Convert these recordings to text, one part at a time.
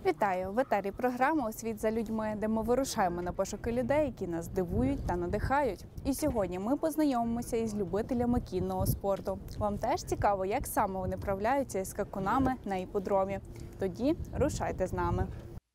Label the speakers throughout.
Speaker 1: Вітаю! В етері програма «У світ за людьми», де ми вирушаємо на пошуки людей, які нас дивують та надихають. І сьогодні ми познайомимося із любителями кінного спорту. Вам теж цікаво, як саме вони правляються із скакунами на іпподромі? Тоді рушайте з нами.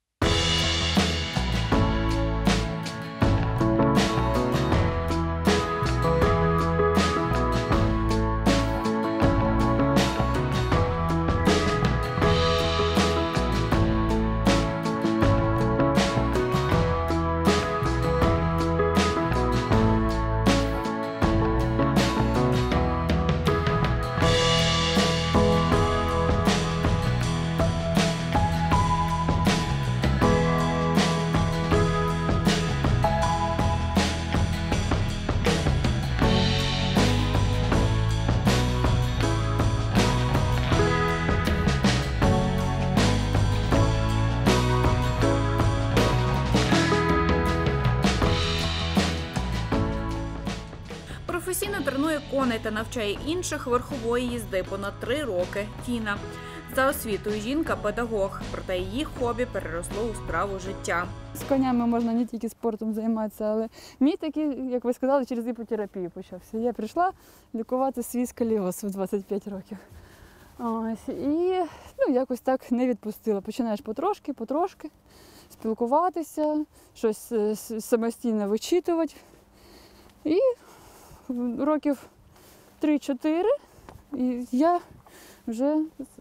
Speaker 2: Професійно тренує коней та навчає інших верхової їзди понад 3 роки Тіна. За освітою жінка – педагог, проте її хобі переросло у справу життя.
Speaker 3: З конями можна не тільки спортом займатися, але мій такий, як ви сказали, через іпотерапію почався. Я прийшла лікувати свій сколіоз у 25 років. Ось, і якось так не відпустила. Починаєш потрошки спілкуватися, щось самостійно вичитувати. І років 3-4 і я вже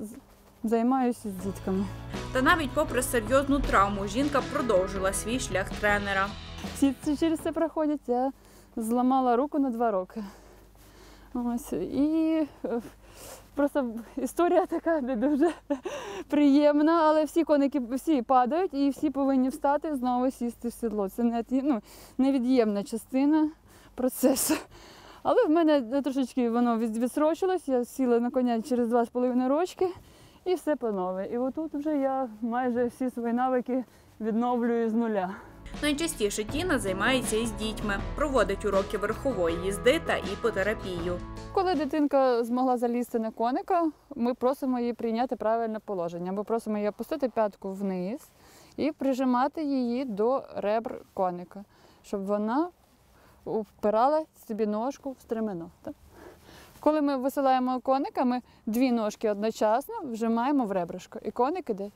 Speaker 3: займаюся з дітками.
Speaker 2: Та навіть попри серйозну травму, жінка продовжила свій шлях тренера.
Speaker 3: Всі через це проходять. Я зламала руку на 2 роки. Ось, і просто історія така не дуже приємна, але всі коники всі падають і всі повинні встати, знову сісти в сідло. Це невід'ємна частина процесу. Але в мене трошечки воно відсрочилось, я сіла на коня через 2,5 рочки і все по нове. І отут вже я майже всі свої навики відновлюю з нуля.
Speaker 2: Найчастіше Тіна займається із дітьми, проводить уроки верхової їзди та іпотерапію.
Speaker 3: Коли дитинка змогла залізти на коника, ми просимо її прийняти правильне положення. Ми просимо її опустити п'ятку вниз і прижимати її до ребр коника, щоб вона впирала собі ножку в стремено. Коли ми висилаємо коника, ми 2 ножки одночасно вжимаємо в ребришко. І коник іде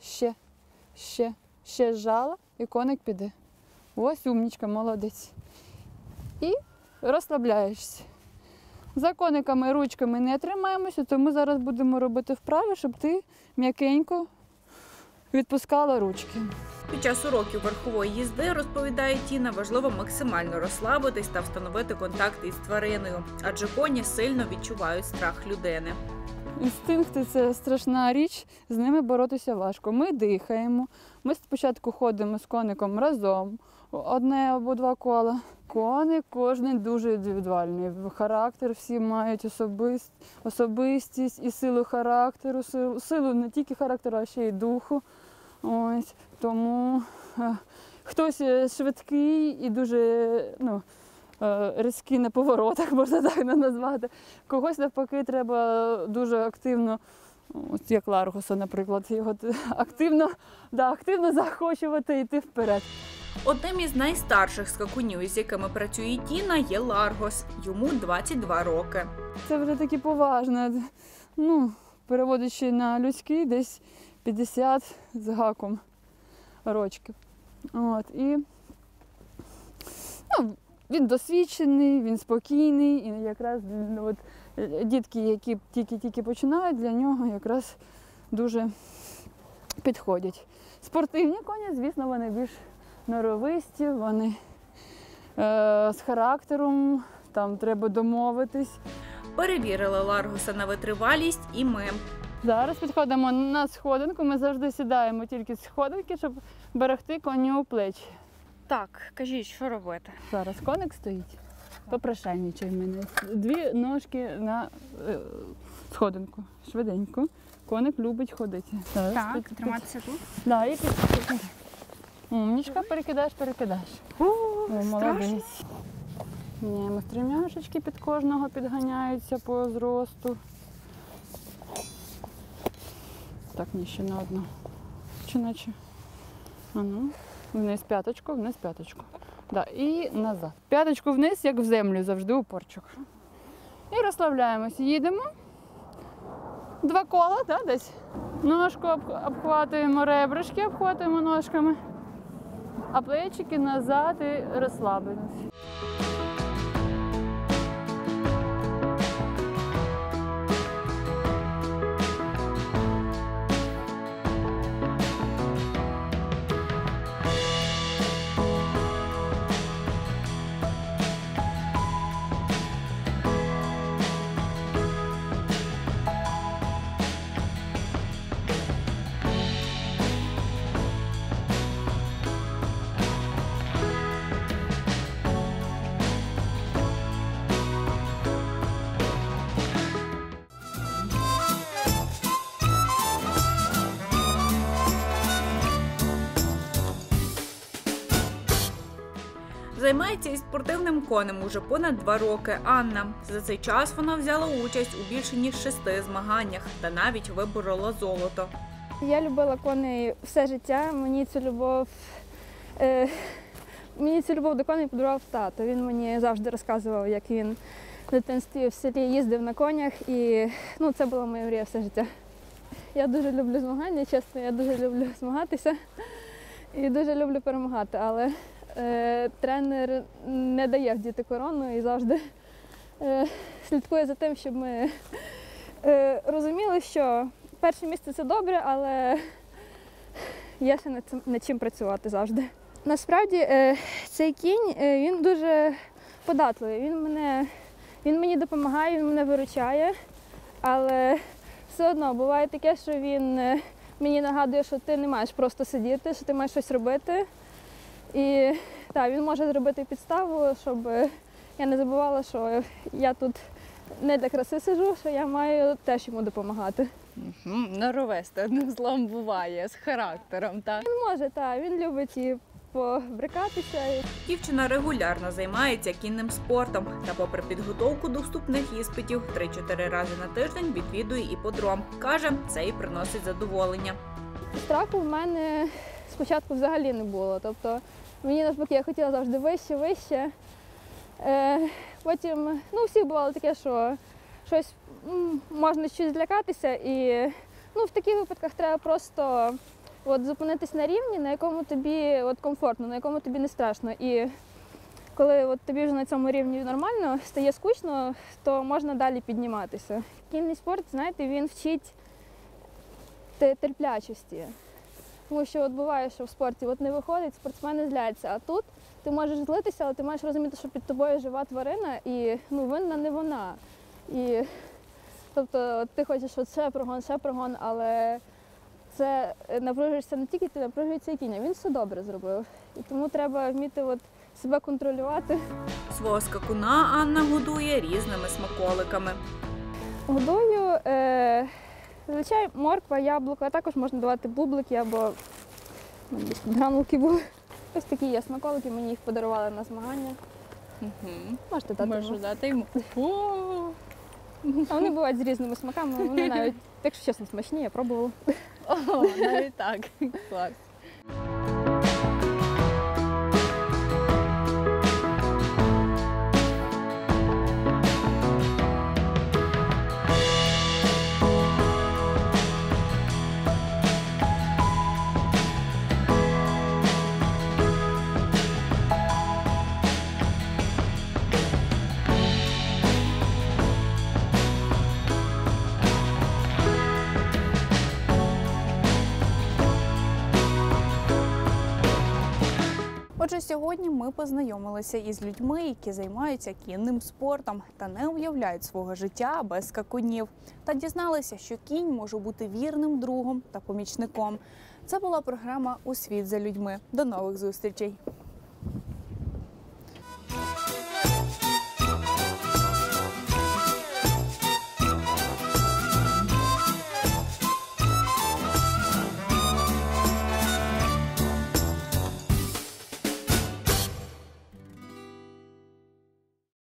Speaker 3: ще зжала, і коник піде. Ось умнічка, молодець. І розслабляєшся. За кониками ручками не тримаємося, то ми зараз будемо робити вправи, щоб ти м'якенько відпускала ручки.
Speaker 2: Під час уроків верхової їзди, розповідає Тіна, важливо максимально розслабитись та встановити контакт із твариною, адже коні сильно відчувають страх людини.
Speaker 3: Інстинкти – це страшна річ, з ними боротися важко. Ми дихаємо, ми спочатку ходимо з коником разом, 1 або 2 кола. Коник кожен дуже індивідуальний, характер всі мають особистість і силу характеру, силу не тільки характеру, а ще й духу. Ось, тому хтось швидкий і дуже різкий на поворотах, можна так назвати. Когось навпаки треба дуже активно, ось як Ларгуса, наприклад, його активно заохочувати йти вперед.
Speaker 2: Одним із найстарших скакунів, із якими працює Тіна, є Ларгос. Йому 22 роки.
Speaker 3: Це вже таки поважно. Переводячи на людський, десь 50 з гаком рочків. І він досвідчений, він спокійний, і якраз дітки, які тільки починають, для нього якраз дуже підходять. Спортивні коні, звісно, вони більш норовисті, вони з характером, там треба домовитись.
Speaker 2: Перевірили Ларгуса на витривалість і ми.
Speaker 3: Зараз підходимо на сходинку, ми завжди сідаємо тільки з сходинки, щоб берегти коню у плечі.
Speaker 1: Так, кажіть, що робити?
Speaker 3: Зараз коник стоїть, попрошайничай в мене. 2 ножки на сходинку, швиденько. Коник любить ходити.
Speaker 1: Так, триматися тут?
Speaker 3: Так, і підходить. Умнічка, перекидаєш. Молодець. Міняємо стремяшечки, під кожного підганяються по зросту. Так, ні, ще на одну. Чи наче? Вниз п'яточку, вниз п'яточку. Да, і назад. П'яточку вниз, як в землю, завжди упорчик. І розслабляємося. Їдемо. 2 кола, да, десь. Ножку обхватуємо, ребрышки обхватуємо ножками, а плечики назад і розслабимося.
Speaker 2: Займається із спортивним конем уже понад 2 роки Анна. За цей час вона взяла участь у більше ніж 6 змаганнях та навіть виборола золото.
Speaker 4: Я любила коней все життя. Мені цю любов до коней подарував тато. Він мені завжди розказував, як він в дитинстві в селі їздив на конях. І це була моя мрія все життя. Я дуже люблю змагання, чесно, я дуже люблю змагатися і дуже люблю перемагати. Але тренер не дає вдіти корону і завжди слідкує за тим, щоб ми розуміли, що перше місце – це добре, але є ще над чим працювати завжди. Насправді цей кінь, він дуже податливий, він мені допомагає, він мене виручає, але все одно буває таке, що він мені нагадує, що ти не маєш просто сидіти, що ти маєш щось робити. І так, він може зробити підставу, щоб я не забувала, що я тут не для краси сиджу, що я маю теж йому допомагати.
Speaker 1: Норовести, одним словом, буває, з характером, так?
Speaker 4: Він може, так, він любить і побрикатися.
Speaker 2: Дівчина регулярно займається кінним спортом та попри підготовку до вступних іспитів 3-4 рази на тиждень відвідує іподром. Каже, це їй приносить задоволення.
Speaker 4: Страху в мене спочатку взагалі не було. Тобто мені навпаки, я хотіла завжди вище, вище. Потім, у всіх бувало таке, що щось можна щось злякатися. І в таких випадках треба просто зупинитись на рівні, на якому тобі комфортно, на якому тобі не страшно. І коли тобі вже на цьому рівні нормально, стає скучно, то можна далі підніматися. Кінний спорт, знаєте, він вчить терплячості. Тому що буває, що в спорті не виходить, спортсмени зляться, а тут ти можеш злитися, але ти маєш розуміти, що під тобою жива тварина і винна не вона. І, тобто ти хочеш ще прогон, але це напружуєшся не тільки ти, напружується і кінь, він все добре зробив. І тому треба вміти себе контролювати.
Speaker 2: Свого скакуна Анна годує різними смаколиками.
Speaker 4: Годую, зазвичай морква, яблуко, а також можна давати бублики або гранулки були. Ось такі є смаколики, мені їх подарували на змагання. Можете дати.
Speaker 1: Можу дати йому.
Speaker 4: А вони бувають з різними смаками, вони навіть, якщо чесно, смачні, я пробувала.
Speaker 1: О, навіть так. Клас. Отже, сьогодні ми познайомилися із людьми, які займаються кінним спортом та не уявляють свого життя без скакунів. Та дізналися, що кінь може бути вірним другом та помічником. Це була програма «У світ за людьми». До нових зустрічей!